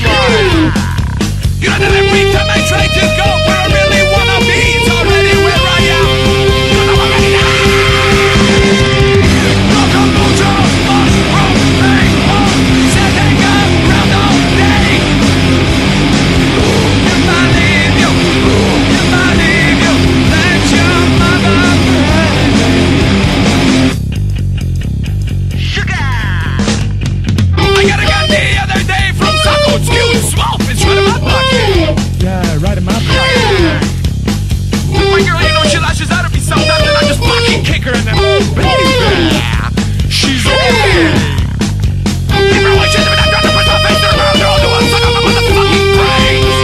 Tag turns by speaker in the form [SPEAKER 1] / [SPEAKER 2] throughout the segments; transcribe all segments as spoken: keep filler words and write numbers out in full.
[SPEAKER 1] life. You know that every time I try to go where I really wanna be, it's already where I am. You know I'm ready now. Locomotive, mushroom, paper, setting around all day. If I leave you, if I leave you, let your mother pray. Sugar! I got a gun the other day from Taco Excuse Swamp. It's right in my pocket.
[SPEAKER 2] Yeah, right in my pocket.
[SPEAKER 1] My girl, you know she lashes out at me sometimes, and I just fucking kick her in the baby. She's okay. People always chasing me down, trying to push my face to the ground. They're all doing suck up my motherfucking brains.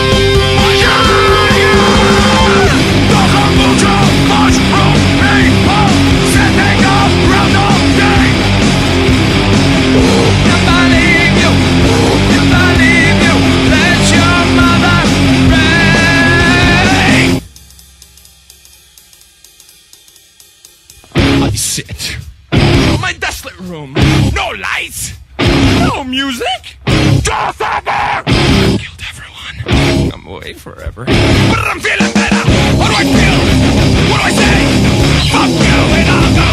[SPEAKER 1] Locomotive, mushroom, people, setting around all day. If I leave you, if I leave you, let your mother pray. I sit in my desolate room, no lights, no music, just ever. I killed everyone. I'm away forever, but I'm feeling better. What do I feel? What do I say? Fuck you and I'll go.